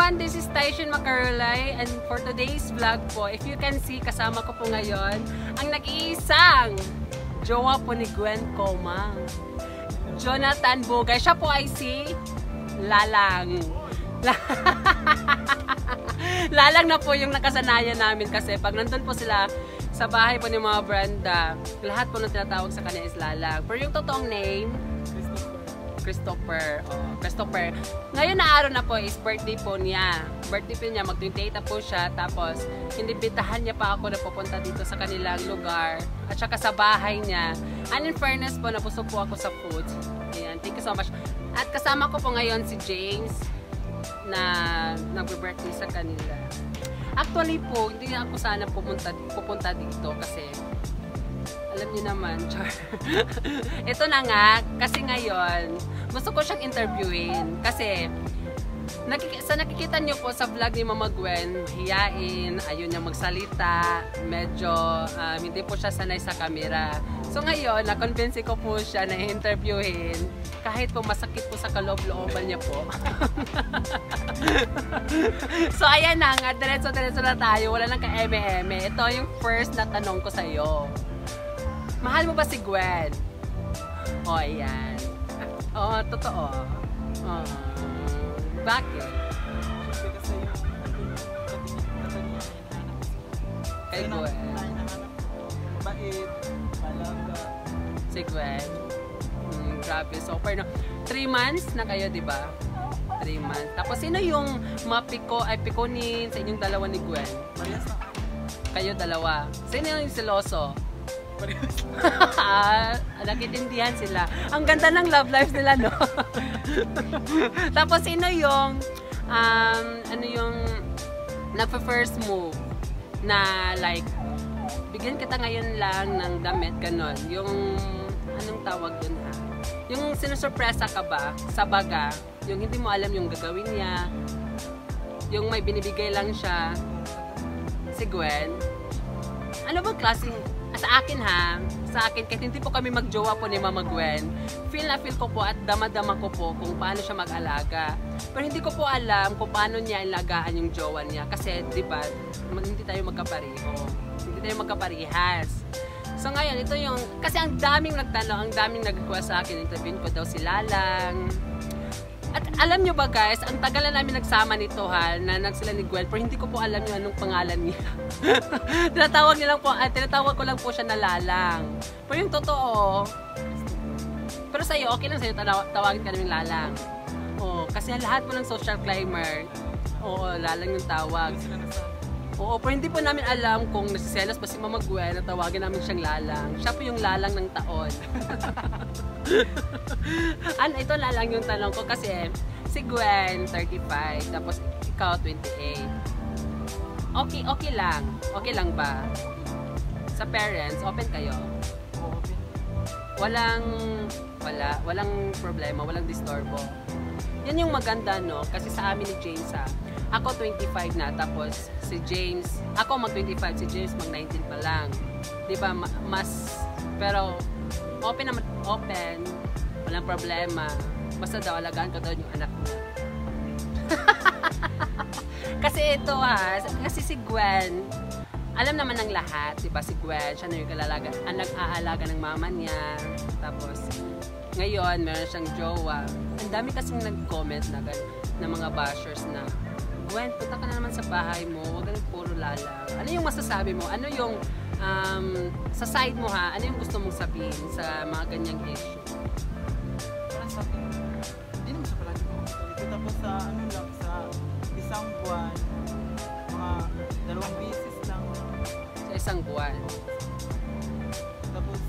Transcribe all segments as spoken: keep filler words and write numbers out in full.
everyone, this is Taishin Macarolay, and for today's vlog po, if you can see, kasama ko po ngayon ang nag-iisang jowa po ni Gwen Comang, Jonathan Bugay. Siya po ay si Lalang. Lalang na po yung nakasanayan namin kasi pag nandun po sila sa bahay po ni mga Brenda, lahat po nang tinatawag sa kanya is Lalang. Pero yung totoong name, Christopher. Oh, Christopher. Ngayon na araw na po is birthday po niya. Birthday po niya, mag twenty-eight na po siya. Tapos, inibitahan niya pa ako na pupunta dito sa kanilang lugar. At saka sa bahay niya. And in fairness po, nabusog po ako sa food. Ayan, thank you so much. At kasama ko po ngayon si James na nag-birthday sa kanila. Actually po, hindi ako sana pupunta, pupunta dito kasi alam niyo naman, char. Ito na nga, kasi ngayon, gusto ko siyang interviewin. Kasi, nakik sa nakikita niyo po sa vlog ni Mama Gwen, hiyain, ayun niya magsalita, medyo um, hindi po siya sanay sa camera. So ngayon, na-convince ko po siya na interviewin, kahit po masakit po sa kaloob-looban niya po. So ayan na nga, diretso-diretso na tayo, wala nang ka-eme-eme. Ito yung first na tanong ko sa'yo. Mahal mo ba si Gwen? O, oh, ayan. Oo, oh, totoo. Oh. Bakit? Kay Gwen. Bait, malaga. Si Gwen. Hmm, grabe. So, far na. Three months na kayo, di ba? Three months. Tapos, sino yung mapiko, ay pikonin sa inyong dalawa ni Gwen? Parehas na. Kayo dalawa. Sino yung siloso? Nakitindihan sila. Ang ganda ng love lives nila, no? Tapos, sino yung um, ano yung nagpa-first move na like, bigyan kita ngayon lang ng damit, ganon. Yung, anong tawag dun ha? Yung sinusurpresa ka ba sa baga, yung hindi mo alam yung gagawin niya, yung may binibigay lang siya, si Gwen. Ano ba klaseng sa akin ha, sa akin, kahit hindi po kami magjowa po ni Mama Gwen, feel na feel ko po at dama-dama ko po kung paano siya mag-alaga. Pero hindi ko po alam kung paano niya ilagaan yung jowa niya. Kasi, di ba, hindi tayo magkapareho. Hindi tayo magkaparehas. So ngayon, ito yung, kasi ang daming nagtanong, ang daming nagkuha sa akin, interviewin ko daw si Lalang. At alam nyo ba guys, ang tagal na namin nagsama nito ha, na nagsila ni Gwen, pero hindi ko po alam yung anong pangalan niya. tinatawag niya lang po, uh, tinatawag ko lang po siya na Lalang. Pero yung totoo, pero sa'yo, okay lang sa'yo, tawagin ka namin Lalang. Oh, kasi lahat po ng social climber, oo, Lalang yung tawag. Oo, pero hindi po namin alam kung nasiselos ba si Mama Gwen na tawagin namin siyang Lalang. Siya po yung Lalang ng taon. Ano, ito Lalang yung tanong ko kasi si Gwen, thirty-five, tapos ikaw, twenty-eight. Okay, okay lang. Okay lang ba? Sa parents, open kayo? Open. Walang, wala, walang problema, walang disturbo. Yan yung maganda, no? Kasi sa amin ni James, ha? Ako twenty-five na, tapos si James, ako mag twenty-five, si James mag nineteen pa lang. Di ba, mas, pero, open naman, open, walang problema. Basta daw, alagaan ko daw yung anak niya. Kasi ito ha, kasi si Gwen, alam naman ng lahat, di ba, si Gwen, siya na yung kalalaga, ang nag-aalaga ng mama niya. Tapos, ngayon, meron siyang jowa. Ang dami kasing nag-comment na, na mga bashers na, Gwen, punta ka na naman sa bahay mo, huwag kang puro Lalang. Ano yung masasabi mo? Ano yung, um, sa side mo ha, ano yung gusto mong sabihin sa mga ganyang issue? Parang sa akin, hindi naman siya palagi mo. Tapos sa ano lang, sa isang buwan, mga dalawang beses lang. Sa isang buwan? Tapos,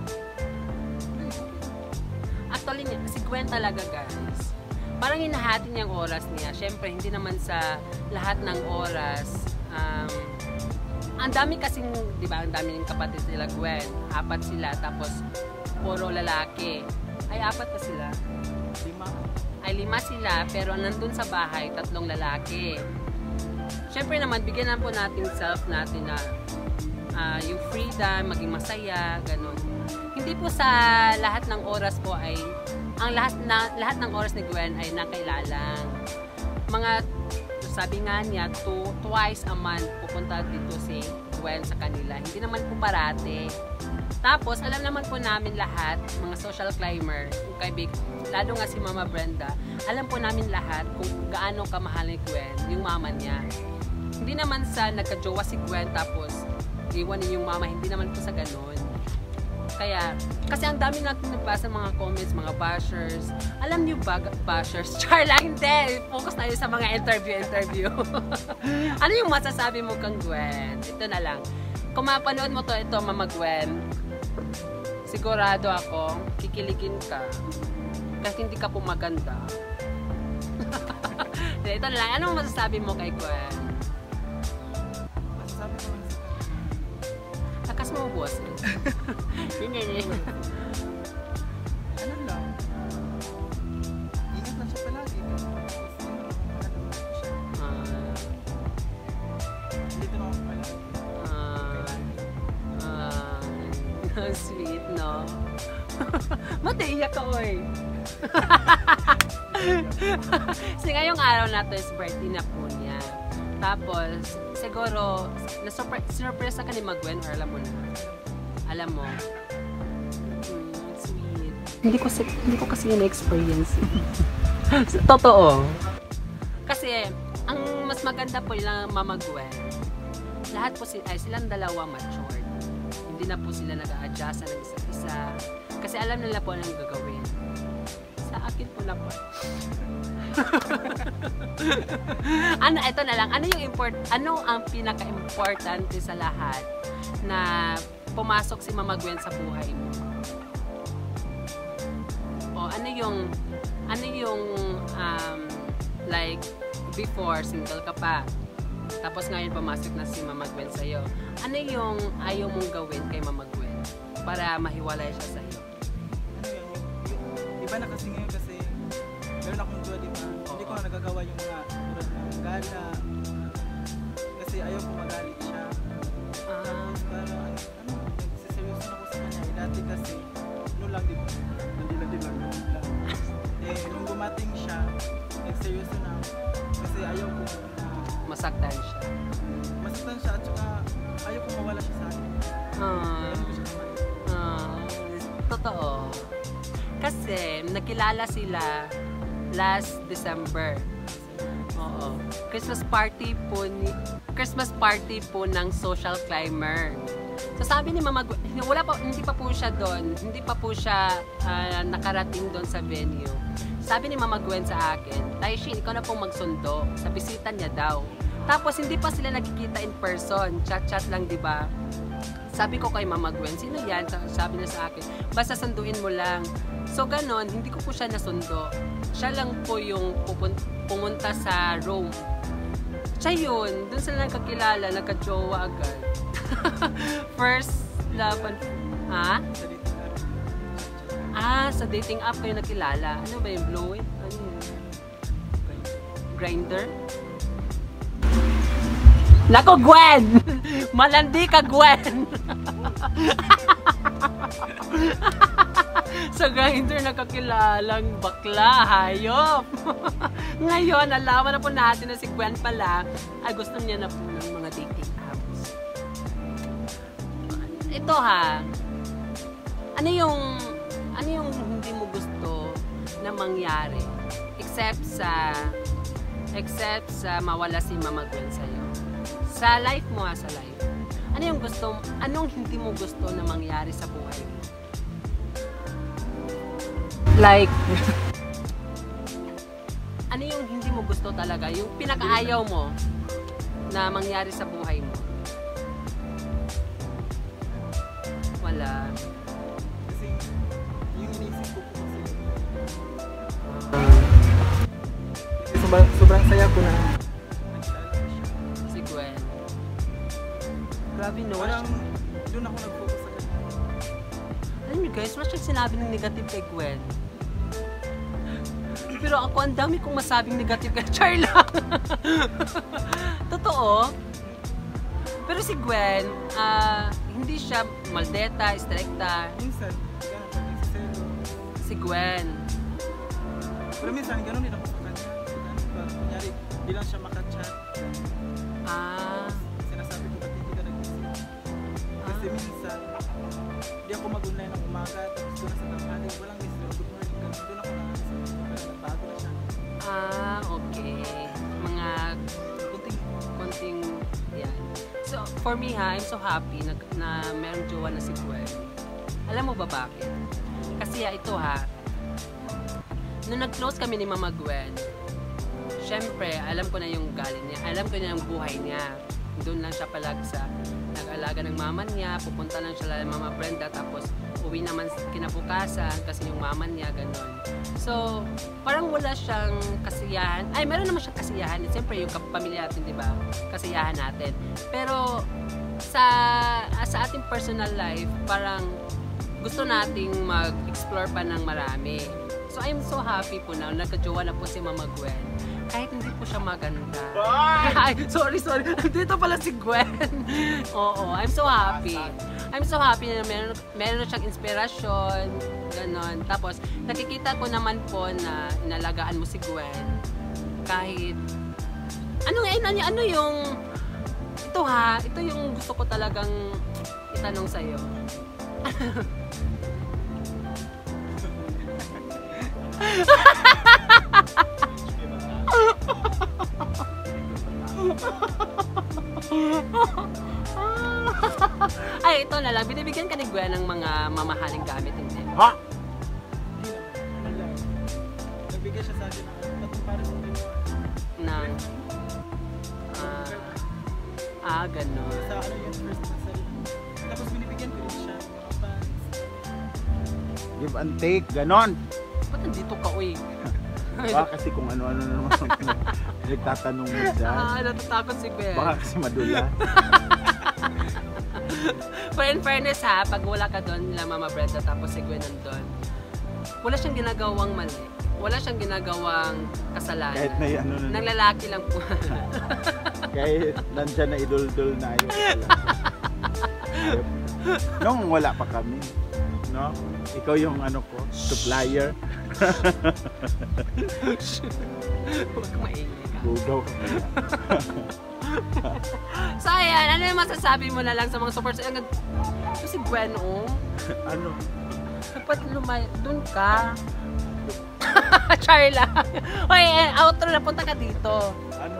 actually, si Gwen talaga guys, parang hinahati niya ang oras niya. Siyempre, hindi naman sa lahat ng oras. Um, ang dami kasing, di ba, ang dami ng kapatid nila Gwen. Apat sila, tapos puro lalaki. Ay, apat pa sila. lima. Ay, lima sila, pero nandun sa bahay, tatlong lalaki. Siyempre naman, bigyan na po natin self natin na uh, yung freedom, maging masaya, ganun. Hindi po sa lahat ng oras po ay ang lahat na lahat ng oras ni Gwen ay nakailalang. Mga sabi nga niya, two, twice a month pupunta dito si Gwen sa kanila. Hindi naman po parate. Tapos, alam naman po namin lahat, mga social climber, kaibig, lalo nga si Mama Brenda, alam po namin lahat kung gaano kamahal ni Gwen, yung mama niya. Hindi naman sa nagka-jowa si Gwen tapos iwanin yung mama, hindi naman po sa ganun. Kaya, kasi ang dami natin nabasa mga comments, mga bashers. Alam niyo ba, bashers? Char lang, hindi. Focus na yun sa mga interview-interview. Ano yung masasabi mo kang Gwen? Ito na lang. Kung mapanood mo to, ito, Mama Gwen, sigurado ako, kikiligin ka. Kasi hindi ka po maganda. Ito na lang. Anong masasabi mo kay Gwen? Masasabi ko lang sa Lakas mo, boss. Hindi, hindi. ano lang, ingat lang siya palagi. Kasi ano siya. Ah, Dito na ako palagi. ah, ah, sweet, no? Matiiyak ka, oy. Kasi ngayong araw na to is birthday na po niya. Tapos, siguro, na-surprise ka ni Magwen or alam mo na? Alam mo? Mm, sweet. Hindi ko, hindi ko kasi yun na-experience. Totoo. Kasi, ang mas maganda po yung Mama Gwen, lahat po sila, ay silang dalawa matured. Hindi na po sila nag-a-adjust ng isa't isa. Kasi alam nila po anong gagawin. Sa akin po na po. Ano, ito na lang. Ano yung import, ano ang pinaka-importante sa lahat na pumasok si Mama Gwen sa buhay mo? O ano yung ano yung um, like before single ka pa, tapos ngayon pumasok na si Mama Gwen sa'yo. Ano yung ayaw mong gawin kay Mama Gwen para mahiwalay siya sa'yo? Ano yun, yung, yung, iba na kasi ngayon kasi meron akong jowa, di ba? Hindi ko na nagagawa yung mga tulad ng gala. Kasi ayaw ko magalit siya. Ah, Para ano, ano, nagsiseryoso na ako sa kanya. Eh, dati kasi, ano lang, di ba? Nandila-dila lang, ganun lang. Eh, nung dumating siya, nagseryoso na. Kasi ayaw ko na masaktan siya. masaktan siya at saka ayaw ko mawala siya sa akin. Ah, Ganun ko siya naman. ah, totoo. Kasi nakilala sila last December. Oo. Christmas party po ni Christmas party po ng social climber. So sabi ni Mama Gwen, wala pa, hindi pa po siya doon, hindi pa po siya uh, nakarating doon sa venue. Sabi ni Mama Gwen sa akin, Taishin, ikaw na pong magsundo, sa bisita niya daw. Tapos hindi pa sila nagkikita in person, chat-chat lang, di ba? Sabi ko kay Mama Gwen, sino yan? Sabi niya sa akin, basta sunduin mo lang. So ganon, hindi ko po siya nasundo. Siya lang po yung pumunta sa Rome. Siya yun, dun sila nagkakilala, nagka-jowa agad. First love, ha? Sa dating app. Ah, sa dating app kayo nakilala. Ano ba yung Blow It? Ano yun? Grindr? Nako, Gwen! Malandi ka, Gwen! Sa Grindr nakakilalang bakla, hayop! Ngayon, alaman na po natin na si Gwen pala ay gusto niya na po ng mga dating apps. Ito ha, ano yung ano yung hindi mo gusto na mangyari except sa except sa mawala si Mama Gwen sa'yo? Sa life mo ha, sa life. Ano yung gusto, anong hindi mo gusto na mangyari sa buhay mo? Like, ano yung hindi mo gusto talaga? Yung pinakaayaw mo na mangyari sa buhay mo? Wala. Kasi yung inisip ko po kasi sobrang, sobrang saya ko na nakilala ko siya. Si Gwen. Grabe no. Parang doon ako nag-focus sa kanya. Alam niyo guys, wala siyang sinabi ng negative kay Gwen. Pero ako, ang dami kong masabing negative kay Char lang. Totoo. Pero si Gwen, ah, hindi siya maldeta, strikta. Minsan, gano'n pag nagsiselo. Si Gwen. Pero minsan, gano'n din ako sa kanya. Ganun ba? Kunyari, di lang siya makachat. Ah, Sinasabi ko, ba't hindi ka nagising? Kasi Ah. minsan, di ako mag-online ng umaga, tapos doon na sa tanghali, walang gising, good morning, ganun. Doon ako nakasama. Pero nagbago na siya. ah, okay. Mga Kunting, konting, yan. So, for me ha, I'm so happy na, na merong jowa na si Gwen. Alam mo ba bakit? Kasi ha, ito ha, nung nag-close kami ni Mama Gwen, syempre, alam ko na yung galing niya, alam ko na yung buhay niya. Doon lang siya palag sa nag-alaga ng mama niya, pupunta lang siya lang Mama Brenda, tapos uwi naman kinabukasan kasi yung mama niya, ganun. So, parang wala siyang kasiyahan. Ay, meron naman siyang kasiyahan. Siyempre, yung pamilya natin, di ba? Kasiyahan natin. Pero, sa, sa ating personal life, parang gusto nating mag-explore pa ng marami. So, I'm so happy po na nagkajowa na po si Mama Gwen. Kahit hindi po siya maganda. Ay, sorry, sorry. Dito pala si Gwen. Oo, I'm so happy. I'm so happy na meron, meron na siyang inspirasyon. Ganon. Tapos, nakikita ko naman po na inalagaan mo si Gwen. Kahit, ano, ano, ano yung, ito ha, ito yung gusto ko talagang itanong sa'yo. Ay, ito na lang. Binibigyan ka ni Gwen ng mga mamahaling gamit, hindi? Ha? hindi naman. Wala. Nagbigay siya sa akin ng tatlong pares ng ginawa. Nang, ah, ah, ganun. Sa ano yun, first na sa tapos binibigyan ko rin siya ng mga pants. Give and take, ganon. Ba't nandito ka, uy? Baka kasi kung ano-ano na naman nagtatanong mo dyan. Ah, natatakot si Gwen. Baka kasi madula. But in fairness ha, pag wala ka doon, nila Mama Brenda tapos si Gwen nandun, wala siyang ginagawang mali. Wala siyang ginagawang kasalanan. Kahit na ano na. Nang lalaki lang po. Kahit nandyan na idol-dol na ayaw pala. Ayaw. Nung wala pa kami. No? Ikaw yung ano ko, supplier. Huwag maingay ka. Bugaw ka. So ayan, ano yung masasabi mo na lang sa mga supporters? Ito si Gwen, oh. Ano? Dapat lumay... Doon ka. Char lang. Hoy, outro na, punta ka dito. Ano?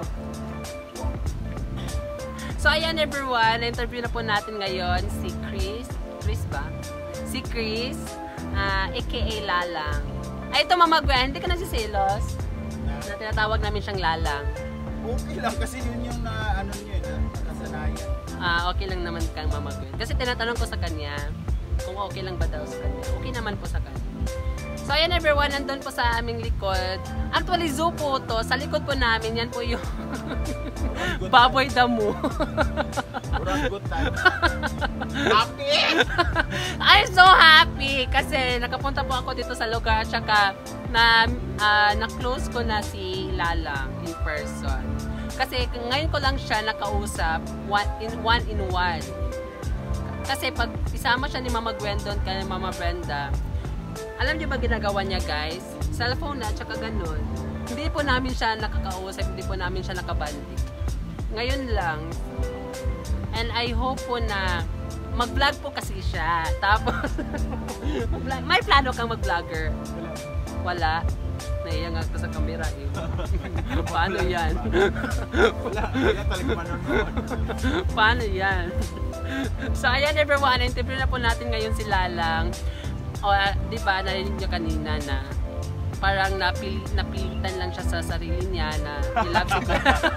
So ayan everyone, na-interview na po natin ngayon si Chris. Chris ba? Si Chris, uh, aka Lalang. Ay, ito Mama Gwen, hindi ka nasisilos? Na tinatawag namin siyang Lalang. Okay lang kasi yun yung na ano niya na nakasanayan. Ah, okay lang naman kang Mama Gwen. Kasi tinatanong ko sa kanya kung okay lang ba daw sa kanya. Okay naman po sa kanya. So ayan everyone, nandun po sa aming likod. Actually zoo po to. Sa likod po namin, yan po yung baboy damo. Orangutan. Happy! I'm so happy kasi nakapunta po ako dito sa lugar tsaka na, uh, na-close ko na si Lalang in person. Kasi ngayon ko lang siya nakausap one in one in one. Kasi pag isama siya ni Mama Gwen doon kay Mama Brenda, alam niyo ba ginagawa niya guys? Cellphone na tsaka ganun. Hindi po namin siya nakakausap, hindi po namin siya nakabanding. Ngayon lang. And I hope po na mag-vlog po kasi siya. Tapos, may plano kang mag-vlogger? Wala. Naiya nga ako sa camera eh. Paano yan? Wala. Wala talaga manonood. Paano yan? So ayan everyone, interview na po natin ngayon si Lalang. O, uh, di ba, narinig niyo kanina na parang napil napilitan lang siya sa sarili niya na i-love si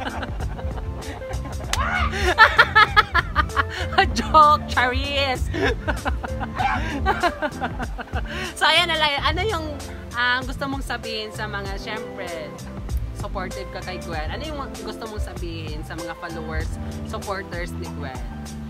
Joke, Charis! So ayan na lang, ano yung uh, gusto mong sabihin sa mga, syempre, supportive ka kay Gwen? Ano yung gusto mong sabihin sa mga followers, supporters ni Gwen?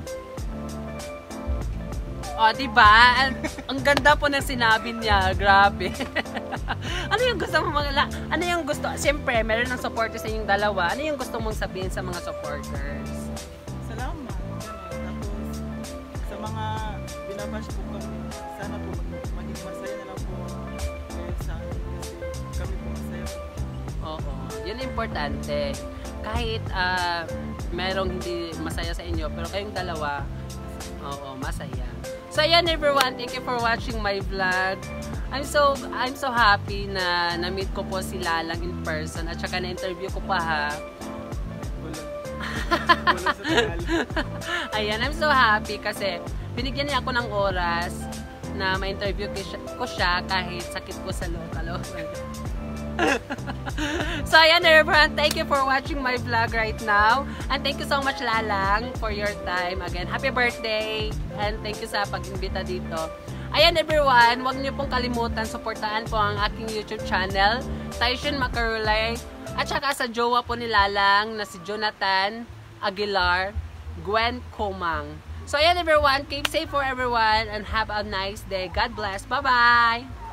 O, diba? Ang, ang ganda po ng sinabi niya. Grabe. Ano yung gusto mo mga... Ano yung gusto... Siyempre, meron ng supporters sa inyong dalawa. Ano yung gusto mong sabihin sa mga supporters? Salamat. Ganun. Tapos, sa mga binabash po kami, sana po mag maging masaya na lang po kayo sa amin kasi kami po masaya po. Oo, yun ang importante. Kahit uh, merong hindi masaya sa inyo, pero kayong dalawa, oo, masaya. So ayan everyone, thank you for watching my vlog. I'm so I'm so happy na na-meet ko po si Lalang in person at saka na-interview ko pa ha. Wala. Wala sa tagal. Ayan, I'm so happy kasi binigyan niya ako ng oras na ma-interview ko siya kahit sakit ko sa local. So ayan everyone, thank you for watching my vlog right now. And thank you so much Lalang for your time. Again, happy birthday and thank you sa pag-imbita dito. Ayan everyone, huwag niyo pong kalimutan, suportahan po ang aking YouTube channel, Taishin Macarulay, at saka sa jowa po ni Lalang na si Jonathan Aguilar, Gwen Comang. So ayan everyone, keep safe for everyone and have a nice day. God bless. Bye-bye!